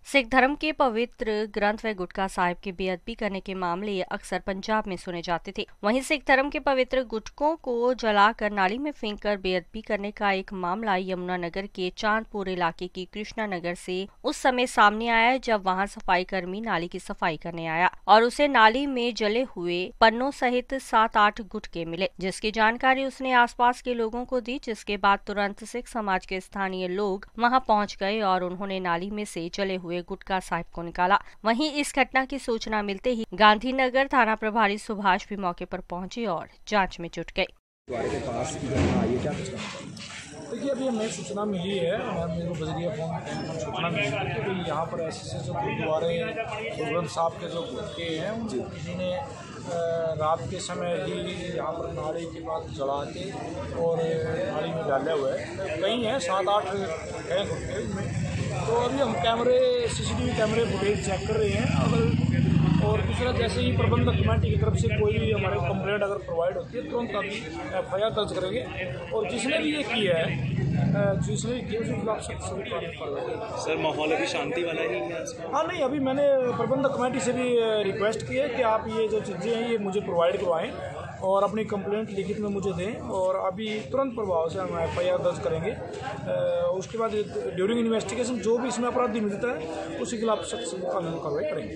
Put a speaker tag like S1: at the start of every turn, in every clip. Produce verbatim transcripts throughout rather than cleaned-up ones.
S1: सिख धर्म के पवित्र ग्रंथ व गुटखा साहिब की बेअदबी करने के मामले अक्सर पंजाब में सुने जाते थे। वहीं सिख धर्म के पवित्र गुटकों को जलाकर नाली में फेंककर बेअदबी करने का एक मामला यमुनानगर के चांदपुर इलाके की कृष्णा नगर से उस समय सामने आया जब वहां सफाई कर्मी नाली की सफाई करने आया और उसे नाली में जले हुए पन्नों सहित सात आठ गुटके मिले, जिसकी जानकारी उसने आसपास के लोगों को दी। जिसके बाद तुरंत सिख समाज के स्थानीय लोग वहां पहुंच गए और उन्होंने नाली में से जले हुए गुटखा साहिब को निकाला। वहीं इस घटना की सूचना मिलते ही गांधीनगर थाना प्रभारी सुभाष भी मौके पर पहुंचे और जांच में जुट गए।
S2: देखिए, अभी हमें सूचना मिली है, मेरे को बजरिया फोन सूचना मिली है कि भाई यहाँ पर ऐसे ऐसे जो गुरुद्वारे गुरु साहब के जो गुटके हैं उनको किसी ने रात के समय ही यहाँ पर नाली के बाद जला के और नाली में डाले हुए हैं। कई हैं, सात आठ हैं गुटके में। तो अभी हम कैमरे सीसीटीवी कैमरे फुटेज चेक कर रहे हैं। अगर और दूसरा, जैसे ही प्रबंधक कमेटी की तरफ से कोई भी हमारे कंप्लेंट अगर प्रोवाइड होती है तुरंत अभी एफ आई आर दर्ज करेंगे और जिसने भी ये किया है जिसने भी किया उसके खिलाफ सख्त सख्त कार्रवाई करेंगे।
S3: सर, माहौल अभी शांति वाला ही है?
S2: हाँ नहीं, अभी मैंने प्रबंधक कमेटी से भी रिक्वेस्ट की है कि आप ये जो चीज़ें हैं ये मुझे प्रोवाइड करवाएँ और अपनी कंप्लेंट लिखित में मुझे दें और अभी तुरंत प्रभाव से हम एफ आई आर दर्ज करेंगे। उसके बाद ड्यूरिंग इन्वेस्टिगेशन जो भी इसमें अपराधी मिलता है उसके खिलाफ सख्त कानूनी कार्रवाई करेंगे।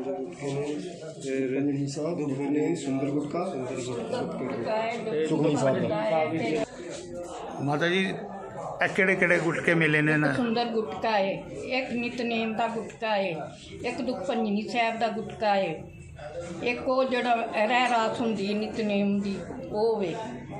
S4: माता जी, किहड़े किहड़े गुटके मिले ने ना?
S5: सुंदर गुटका है, एक नितनेम का गुटका है, एक दुख पंजनी साहब का गुटका है, एक वो जड़ा रह रात हुंदी नितनेम दी वो वे।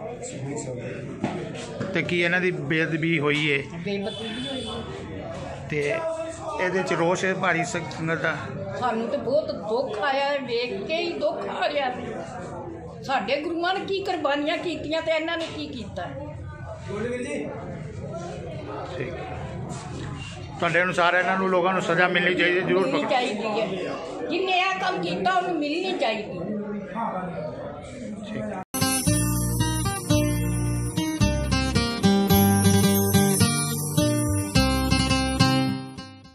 S4: ते की इन्हां दी बेअदबी होई है?
S5: बेअदबी भी होई
S4: ते ਇਹਦੇ ਚ ਰੋਸ਼ ਹੈ ਭਾਰੀ ਸੰਗਤ ਦਾ।
S5: ਸਾਨੂੰ ਤੇ ਬਹੁਤ ਦੁੱਖ ਆਇਆ ਹੈ, ਵੇਖ ਕੇ ਹੀ ਦੁੱਖ ਆ ਰਿਹਾ। ਸਾਡੇ ਗੁਰੂਆਂ ਨੇ ਕੀ ਕੁਰਬਾਨੀਆਂ ਕੀਤੀਆਂ ਤੇ ਇਹਨਾਂ ਨੇ ਕੀ ਕੀਤਾ।
S4: ਠੀਕ, ਤੁਹਾਡੇ ਅਨੁਸਾਰ ਇਹਨਾਂ ਨੂੰ ਲੋਕਾਂ ਨੂੰ ਸਜ਼ਾ ਮਿਲਣੀ ਚਾਹੀਦੀ, ਜ਼ਰੂਰ
S5: ਮਿਲਣੀ ਚਾਹੀਦੀ ਹੈ। ਜਿੰਨੇ ਇਹ ਕੰਮ ਕੀਤਾ ਉਹਨੂੰ ਮਿਲਣੀ ਚਾਹੀਦੀ।